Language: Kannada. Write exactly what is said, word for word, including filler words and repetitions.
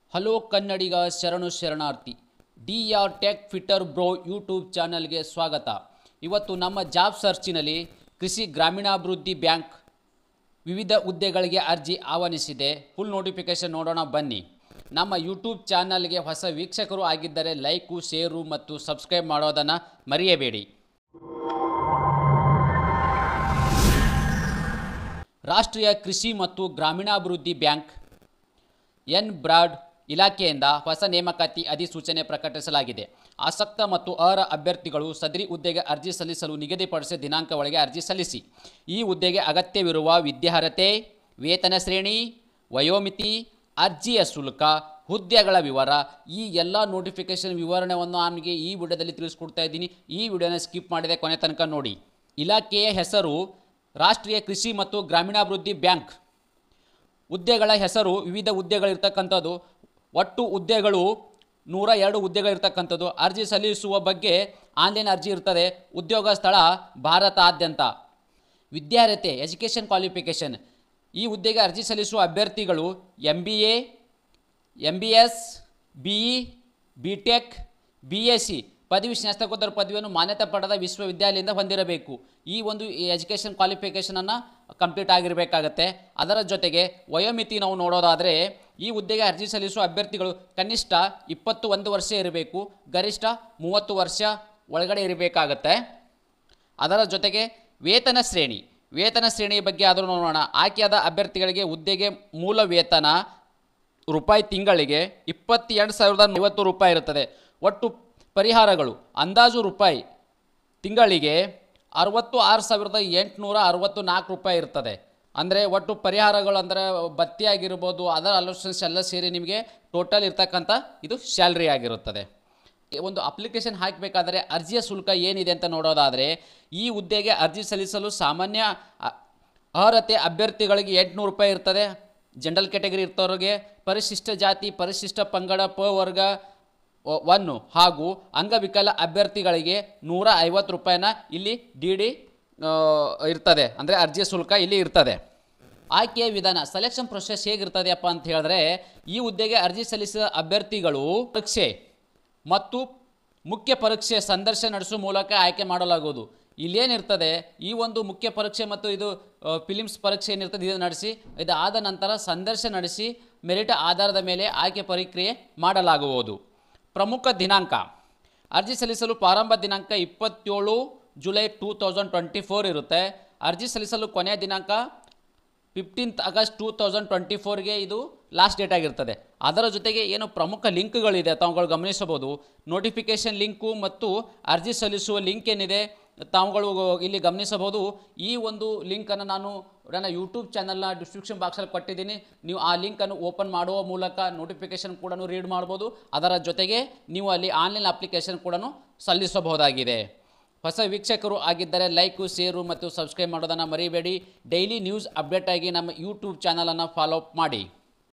ಹಲೋ ಕನ್ನಡಿಗ ಶರಣು ಶರಣಾರ್ಥಿ. D R tech fitter bro YouTube ಚಾನಲ್ಗೆ ಸ್ವಾಗತ. ಇವತ್ತು ನಮ್ಮ ಜಾಬ್ ಸರ್ಚಿನಲ್ಲಿ ಕೃಷಿ ಗ್ರಾಮೀಣಾಭಿವೃದ್ಧಿ ಬ್ಯಾಂಕ್ ವಿವಿಧ ಹುದ್ದೆಗಳಿಗೆ ಅರ್ಜಿ ಆಹ್ವಾನಿಸಿದೆ. ಫುಲ್ ನೋಟಿಫಿಕೇಷನ್ ನೋಡೋಣ ಬನ್ನಿ. ನಮ್ಮ ಯೂಟ್ಯೂಬ್ ಚಾನಲ್ಗೆ ಹೊಸ ವೀಕ್ಷಕರು ಆಗಿದ್ದರೆ ಲೈಕು, ಶೇರು ಮತ್ತು ಸಬ್ಸ್ಕ್ರೈಬ್ ಮಾಡೋದನ್ನು ಮರೆಯಬೇಡಿ. ರಾಷ್ಟ್ರೀಯ ಕೃಷಿ ಮತ್ತು ಗ್ರಾಮೀಣಾಭಿವೃದ್ಧಿ ಬ್ಯಾಂಕ್ ಎನ್ ಬ್ರಾಡ್ ಇಲಾಖೆಯಿಂದ ಹೊಸ ನೇಮಕಾತಿ ಅಧಿಸೂಚನೆ ಪ್ರಕಟಿಸಲಾಗಿದೆ. ಆಸಕ್ತ ಮತ್ತು ಅರ್ಹ ಅಭ್ಯರ್ಥಿಗಳು ಸದರಿ ಹುದ್ದೆಗೆ ಅರ್ಜಿ ಸಲ್ಲಿಸಲು ನಿಗದಿಪಡಿಸಿದ ದಿನಾಂಕ ಒಳಗೆ ಅರ್ಜಿ ಸಲ್ಲಿಸಿ. ಈ ಹುದ್ದೆಗೆ ಅಗತ್ಯವಿರುವ ವಿದ್ಯಾರ್ಹತೆ, ವೇತನ ಶ್ರೇಣಿ, ವಯೋಮಿತಿ, ಅರ್ಜಿಯ ಶುಲ್ಕ, ಹುದ್ದೆಗಳ ವಿವರ, ಈ ಎಲ್ಲ ನೋಟಿಫಿಕೇಷನ್ ವಿವರಣೆಯನ್ನು ನನಗೆ ಈ ವಿಡಿಯೋದಲ್ಲಿ ತಿಳಿಸ್ಕೊಡ್ತಾ ಇದ್ದೀನಿ. ಈ ವಿಡಿಯೋನ ಸ್ಕಿಪ್ ಮಾಡಿದೆ ಕೊನೆ ತನಕ ನೋಡಿ. ಇಲಾಖೆಯ ಹೆಸರು ರಾಷ್ಟ್ರೀಯ ಕೃಷಿ ಮತ್ತು ಗ್ರಾಮೀಣಾಭಿವೃದ್ಧಿ ಬ್ಯಾಂಕ್. ಹುದ್ದೆಗಳ ಹೆಸರು ವಿವಿಧ ಹುದ್ದೆಗಳಿರ್ತಕ್ಕಂಥದ್ದು. ಒಟ್ಟು ಹುದ್ದೆಗಳು ನೂರ ಎರಡು ಹುದ್ದೆಗಳಿರ್ತಕ್ಕಂಥದ್ದು. ಅರ್ಜಿ ಸಲ್ಲಿಸುವ ಬಗ್ಗೆ ಆನ್ಲೈನ್ ಅರ್ಜಿ ಇರ್ತದೆ. ಉದ್ಯೋಗ ಸ್ಥಳ ಭಾರತಾದ್ಯಂತ. ವಿದ್ಯಾರ್ಹತೆ ಎಜುಕೇಷನ್ ಕ್ವಾಲಿಫಿಕೇಷನ್. ಈ ಹುದ್ದೆಗೆ ಅರ್ಜಿ ಸಲ್ಲಿಸುವ ಅಭ್ಯರ್ಥಿಗಳು M B A, M B B, B E, B tech, B S C ಪದವಿ ಸ್ನಾತಕೋತ್ತರ ಪದವಿಯನ್ನು ಮಾನ್ಯತೆ ಪಡೆದ ವಿಶ್ವವಿದ್ಯಾಲಯದಿಂದ ಹೊಂದಿರಬೇಕು. ಈ ಒಂದು ಎಜುಕೇಷನ್ ಕ್ವಾಲಿಫಿಕೇಷನನ್ನು ಕಂಪ್ಲೀಟ್ ಆಗಿರಬೇಕಾಗತ್ತೆ. ಅದರ ಜೊತೆಗೆ ವಯೋಮಿತಿ ನಾವು ನೋಡೋದಾದರೆ ಈ ಹುದ್ದೆಗೆ ಅರ್ಜಿ ಸಲ್ಲಿಸುವ ಅಭ್ಯರ್ಥಿಗಳು ಕನಿಷ್ಠ ಇಪ್ಪತ್ತು ಒಂದು ವರ್ಷ ಇರಬೇಕು, ಗರಿಷ್ಠ ಮೂವತ್ತು ವರ್ಷ ಒಳಗಡೆ ಇರಬೇಕಾಗತ್ತೆ. ಅದರ ಜೊತೆಗೆ ವೇತನ ಶ್ರೇಣಿ ವೇತನ ಶ್ರೇಣಿಯ ಬಗ್ಗೆ ಆದರೂ ನೋಡೋಣ. ಆಯ್ಕೆಯಾದ ಅಭ್ಯರ್ಥಿಗಳಿಗೆ ಹುದ್ದೆಗೆ ಮೂಲ ವೇತನ ರೂಪಾಯಿ ತಿಂಗಳಿಗೆ ಇಪ್ಪತ್ತೆರಡು ಸಾವಿರದ ಐವತ್ತು ರೂಪಾಯಿ ಇರುತ್ತದೆ. ಒಟ್ಟು ಪರಿಹಾರಗಳು ಅಂದಾಜು ರೂಪಾಯಿ ತಿಂಗಳಿಗೆ ಅರವತ್ತು ಆರು ಸಾವಿರದ ಎಂಟುನೂರ ಅರವತ್ತು ನಾಲ್ಕು ರೂಪಾಯಿ ಇರ್ತದೆ. ಅಂದರೆ ಒಟ್ಟು ಪರಿಹಾರಗಳು ಅಂದರೆ ಭತ್ಯೆ ಆಗಿರ್ಬೋದು, ಅದರ್ ಅಲೋಷನ್ಸ್ ಎಲ್ಲ ಸೇರಿ ನಿಮಗೆ ಟೋಟಲ್ ಇರ್ತಕ್ಕಂಥ ಇದು ಸ್ಯಾಲ್ರಿ ಆಗಿರುತ್ತದೆ. ಒಂದು ಅಪ್ಲಿಕೇಶನ್ ಹಾಕಬೇಕಾದರೆ ಅರ್ಜಿಯ ಶುಲ್ಕ ಏನಿದೆ ಅಂತ ನೋಡೋದಾದರೆ ಈ ಹುದ್ದೆಗೆ ಅರ್ಜಿ ಸಲ್ಲಿಸಲು ಸಾಮಾನ್ಯ ಅರ್ಹತೆ ಅಭ್ಯರ್ಥಿಗಳಿಗೆ ಎಂಟುನೂರು ರೂಪಾಯಿ ಇರ್ತದೆ. ಜನರಲ್ ಕ್ಯಾಟಗರಿ ಇರ್ತವ್ರಿಗೆ, ಪರಿಶಿಷ್ಟ ಜಾತಿ, ಪರಿಶಿಷ್ಟ ಪಂಗಡ ಪ ವರ್ಗ ಒನ್ನು ಹಾಗೂ ಅಂಗವಿಕಲ ಅಭ್ಯರ್ಥಿಗಳಿಗೆ ನೂರ ಐವತ್ತು ರೂಪಾಯಿನ ಇಲ್ಲಿ ಡಿ ಡಿ ಇರ್ತದೆ. ಅಂದರೆ ಅರ್ಜಿಯ ಶುಲ್ಕ ಇಲ್ಲಿ ಇರ್ತದೆ. ಆಯ್ಕೆಯ ವಿಧಾನ ಸೆಲೆಕ್ಷನ್ ಪ್ರೊಸೆಸ್ ಹೇಗಿರ್ತದೆಯಪ್ಪ ಅಂತ ಹೇಳಿದ್ರೆ ಈ ಹುದ್ದೆಗೆ ಅರ್ಜಿ ಸಲ್ಲಿಸಿದ ಅಭ್ಯರ್ಥಿಗಳು ಪರೀಕ್ಷೆ ಮತ್ತು ಮುಖ್ಯ ಪರೀಕ್ಷೆ ಸಂದರ್ಶನ ನಡೆಸುವ ಮೂಲಕ ಆಯ್ಕೆ ಮಾಡಲಾಗುವುದು. ಇಲ್ಲೇನಿರ್ತದೆ ಈ ಒಂದು ಮುಖ್ಯ ಪರೀಕ್ಷೆ ಮತ್ತು ಇದು ಫಿಲಿಮ್ಸ್ ಪರೀಕ್ಷೆ ಏನಿರ್ತದೆ ಇದು ನಡೆಸಿ ಇದು ಆದ ನಂತರ ಸಂದರ್ಶನ ನಡೆಸಿ ಮೆರಿಟ್ ಆಧಾರದ ಮೇಲೆ ಆಯ್ಕೆ ಪ್ರಕ್ರಿಯೆ ಮಾಡಲಾಗುವುದು. ಪ್ರಮುಖ ದಿನಾಂಕ ಅರ್ಜಿ ಸಲ್ಲಿಸಲು ಪ್ರಾರಂಭ ದಿನಾಂಕ ಇಪ್ಪತ್ತೇಳು July two thousand twenty four ಇರುತ್ತೆ. ಅರ್ಜಿ ಸಲ್ಲಿಸಲು ಕೊನೆಯ ದಿನಾಂಕ fifteenth August two thousand twenty ಫೋರ್ಗೆ ಇದು ಲಾಸ್ಟ್ ಡೇಟ್ ಆಗಿರ್ತದೆ. ಅದರ ಜೊತೆಗೆ ಏನು ಪ್ರಮುಖ ಲಿಂಕ್ಗಳಿದೆ ತಾವುಗಳು ಗಮನಿಸಬಹುದು. ನೋಟಿಫಿಕೇಷನ್ ಲಿಂಕು ಮತ್ತು ಅರ್ಜಿ ಸಲ್ಲಿಸುವ ಲಿಂಕ್ ಏನಿದೆ ತಾವುಗಳು ಇಲ್ಲಿ ಗಮನಿಸಬಹುದು. ಈ ಒಂದು ಲಿಂಕನ್ನು ನಾನು ನನ್ನ ಯೂಟ್ಯೂಬ್ ಚಾನಲ್ನ ಡಿಸ್ಕ್ರಿಪ್ಷನ್ ಬಾಕ್ಸಲ್ಲಿ ಕೊಟ್ಟಿದ್ದೀನಿ. ನೀವು ಆ ಲಿಂಕನ್ನು ಓಪನ್ ಮಾಡುವ ಮೂಲಕ ನೋಟಿಫಿಕೇಷನ್ ಕೂಡ ರೀಡ್ ಮಾಡ್ಬೋದು. ಅದರ ಜೊತೆಗೆ ನೀವು ಅಲ್ಲಿ ಆನ್ಲೈನ್ ಅಪ್ಲಿಕೇಶನ್ ಕೂಡ ಸಲ್ಲಿಸಬಹುದಾಗಿದೆ. ಹೊಸ ವೀಕ್ಷಕರು ಆಗಿದ್ದರೆ ಲೈಕು, ಶೇರು ಮತ್ತು ಸಬ್ಸ್ಕ್ರೈಬ್ ಮಾಡೋದನ್ನು ಮರಿಬೇಡಿ. ಡೈಲಿ ನ್ಯೂಸ್ ಅಪ್ಡೇಟ್ ಆಗಿ ನಮ್ಮ ಯೂಟ್ಯೂಬ್ ಚಾನಲನ್ನು ಫಾಲೋ ಅಪ್ ಮಾಡಿ.